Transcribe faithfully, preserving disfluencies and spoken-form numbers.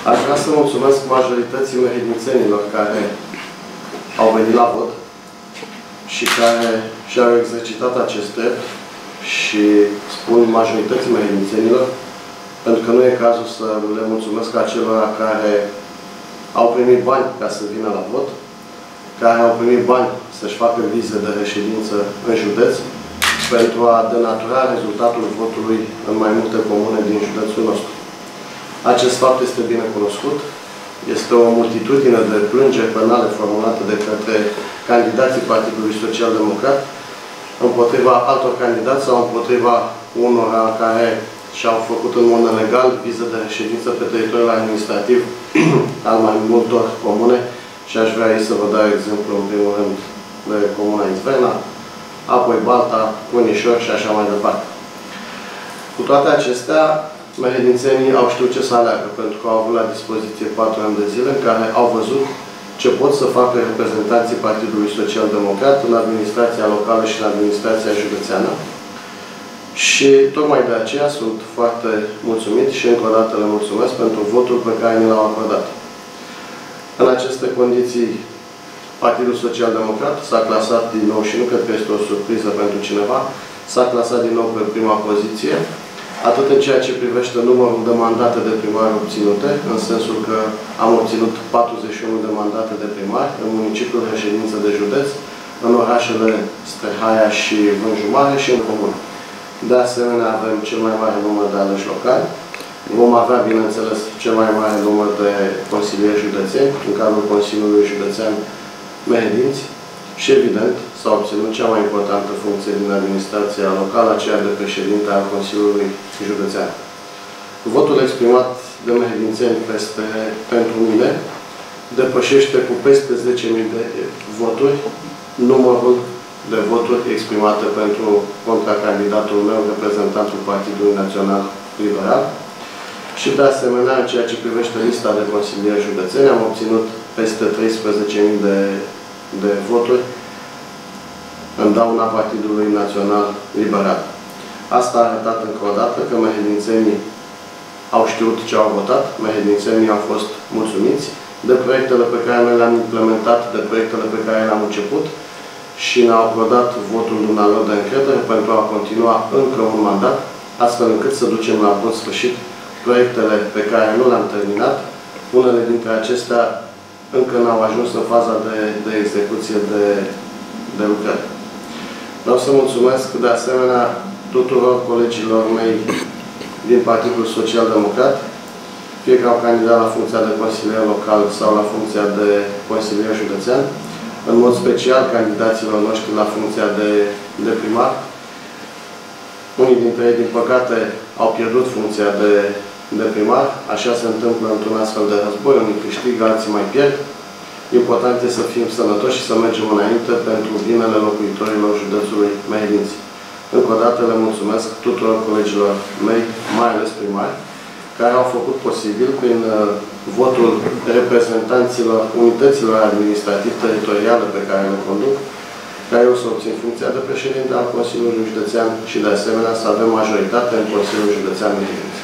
Aș vrea să mulțumesc majorității mehedințenilor care au venit la vot și care și-au exercitat acest drept și spun majorității mehedințenilor, pentru că nu e cazul să le mulțumesc acelora care au primit bani ca să vină la vot, care au primit bani să-și facă vize de reședință în județ, pentru a denatura rezultatul votului în mai multe comune din județul nostru. Acest fapt este bine cunoscut. Este o multitudine de plângeri penale formulate de către candidații Partidului Social Democrat împotriva altor candidați sau împotriva unora care și-au făcut în mod nelegal viză de reședință pe teritoriul administrativ al mai multor comune și aș vrea aici să vă dau exemplu, în primul rând, de comuna Izverna, apoi Balta, Unișor și așa mai departe. Cu toate acestea, mehedințenii au știut ce să aleagă, pentru că au avut la dispoziție patru ani de zile în care au văzut ce pot să facă reprezentanții Partidului Social Democrat în administrația locală și în administrația județeană. Și tocmai de aceea sunt foarte mulțumit și încă o dată le mulțumesc pentru votul pe care ni l-au acordat. În aceste condiții, Partidul Social Democrat s-a clasat din nou și nu cred că este o surpriză pentru cineva, s-a clasat din nou pe prima poziție, atât în ceea ce privește numărul de mandate de primar obținute, în sensul că am obținut patruzeci și unu de mandate de primar în municipiul reședință de județ, în orașele Strehaia și Vânju Mare și în comună. De asemenea, avem cel mai mare număr de aleși locali. Vom avea, bineînțeles, cel mai mare număr de consilieri județeni, în cadrul Consiliului Județean Mehedinți și, evident, s-a obținut cea mai importantă funcție din administrația locală, aceea de președinte al Consiliului Județean. Votul exprimat de mehedințeni peste, pentru mine depășește cu peste zece mii de voturi numărul de voturi exprimate pentru contracandidatul meu, reprezentantul Partidului Național Liberal. Și, de asemenea, în ceea ce privește lista de consilieri județeni, am obținut peste treisprezece mii de, de voturi în dauna Partidului Național Liberal. Asta a arătat încă o dată că mehedințenii au știut ce au votat, mehedințenii au fost mulțumiți de proiectele pe care noi le-am implementat, de proiectele pe care le-am început și ne-au acordat votul dumnealor de încredere pentru a continua încă un mandat, astfel încât să ducem la bun sfârșit proiectele pe care nu le-am terminat. Unele dintre acestea încă n-au ajuns în faza de, de execuție de, de lucrări. Vreau să mulțumesc de asemenea tuturor colegilor mei din Partidul Social Democrat, fie că au candidat la funcția de consilier local sau la funcția de consilier județean, în mod special candidaților noștri la funcția de, de primar. Unii dintre ei, din păcate, au pierdut funcția de, de primar. Așa se întâmplă într-un astfel de război. Unii câștigă, alții mai pierd. Important este să fim sănătoși și să mergem înainte pentru binele locuitorilor județului Mehedinți. Încă o dată le mulțumesc tuturor colegilor mei, mai ales primari, care au făcut posibil, prin uh, votul reprezentanților unităților administrativ-teritoriale pe care le conduc, ca eu să obțin funcția de președinte al Consiliului Județean și, de asemenea, să avem majoritate în Consiliul Județean Mehedinți.